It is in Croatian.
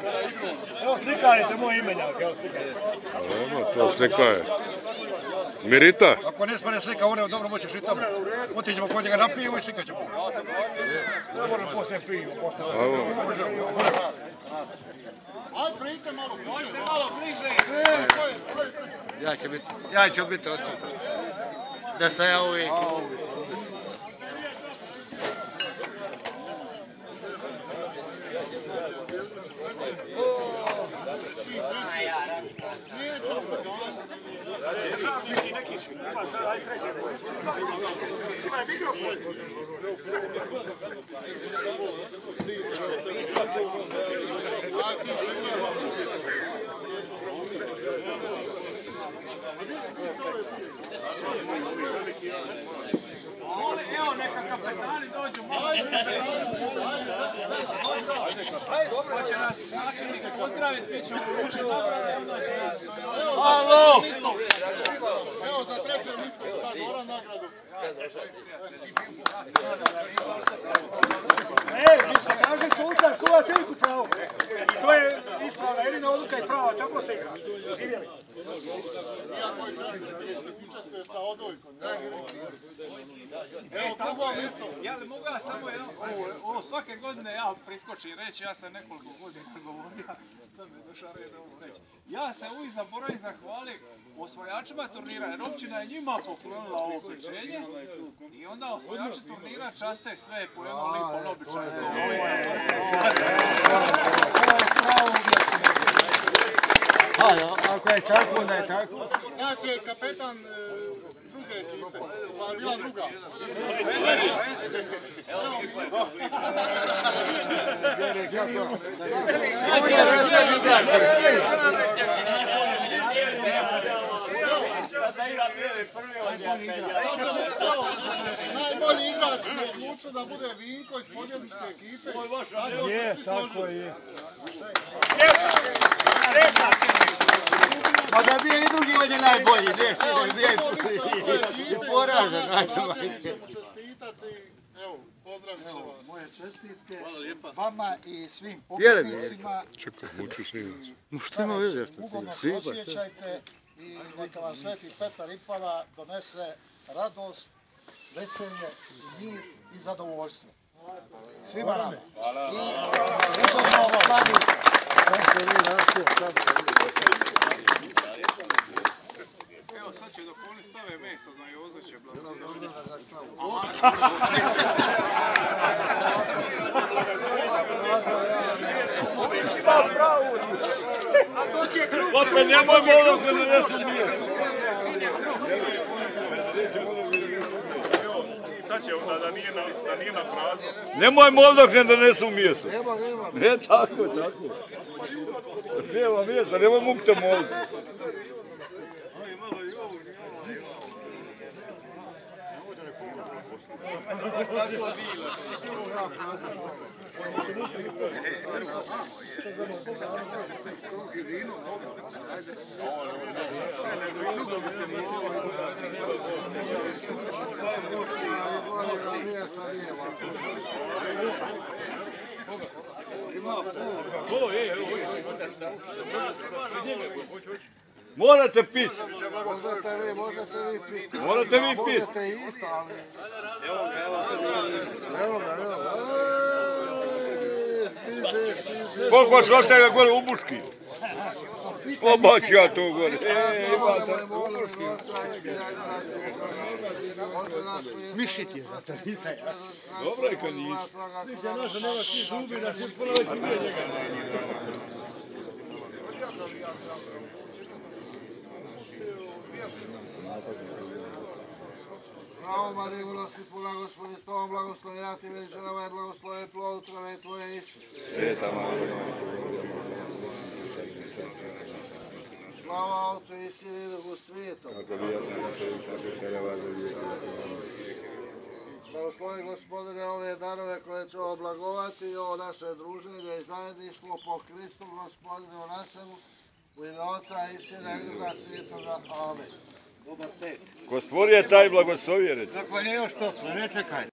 Evo slikarite moj imenjak, evo slikarite. Evo, to slika je. Mirita? Ako ne smane slika, ono dobro moćeš i tamo. Otiđemo kod njega na pivu i slika ćemo. Ne možemo poslije pivu, poslije. Aj, prijte malo. Možete malo bliže. Ja ću biti odsutan. Da sam ja uvijek. Evo neka kapetani dođu malo. Ko će nas načelnik pozdraviti, mi ćemo uručiti napraviti, onda će nas... Halo! Evo za treće mjesto ću dati Goran nagradu. Kaže suca, suvac je uvijek u pravu. I to je ispravna, jedina odluka je prava, tako se igra. Živjeli. Iako je čestuje sa odojkom. Evo drugo mjesto. Ja li mogu ja samo ovo svake godine ja priskočim reći, ja sam nekoliko godina govorio, sad mi je došao red ovo reći. Ja se uvijek zaboravim zahvali osvajačima turnira, jer općina je njima poklonila ovo pečenje i onda osvajači turnira časte sve po jednom lipom običaju. Ako je čast, onda je tako. Znači, kapetan druge ekipe. Pa je bila druga. Sad ćemo što? Najbolji igrač je odlučio da bude Vinko iz pobjedničke ekipe. Tako se svi složili. Pa da bio i drugi on je najbolji, i poražen. Ćemo čestitati, evo, pozdravit će vas. Moje čestitke vama i svim Vjerujem. pobjednicima. Čekaj, muči snimati. Što ima veze? Ugodno se osjećajte i neka vam Sveti Petar Ipava donese radost, veselje, mir i zadovoljstvo. Svima nama. I ugodno kladi. Evo sad će dok oni stave meso na Jozo će blagosloviti. Opet nemoj molog da ne nesu mjesto. Sad će onda da nije na prazno. Nemoj molog dok ne donesu mjesto. Ne, tako. Nema mjesta, nemoj mukte molog. Morate piti. Morate vi piti. Koliko vas ostaje gore u buški? Obaću ja to gore. Imate u buški. Mišit je. Dobro je kad nisi. Ti se naša nema ti zubi da si pola već ide njega. Bravo, Marija, milosti puna, Gospodin, s tobom blagoslovljena ti veličanama i blagosloven plod utrove tvoje, Isus. Sveta Marija. Slava Otcu i Sinu i Duhu Svetom. Blagoslovi Gospodine ove darove koje će oblagovati i ovo naše druženje i zajedništvo po Kristu Gospodinu našemu, u ime Otca i Sina i Duha Svetoga. Amen. Ko stvorio taj blagoslovio reći. Kako nije još to, ne čekaj.